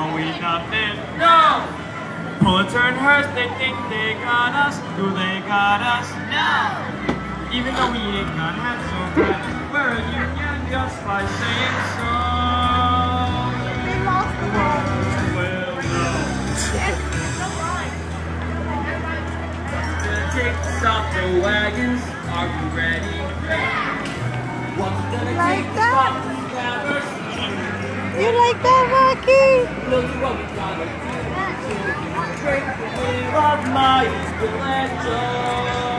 are we nothing? No! Pulitzer and Hearst, they think they got us. Do they got us? No! Even though we ain't got half so bad, we're a union just by saying so. They lost the ball. Well, no. Kicks off the wagons, are you ready? What's gonna Like take that? the scabbers? You like that, Rocky? Look what we gotta do. Drink the wave of my inspiration.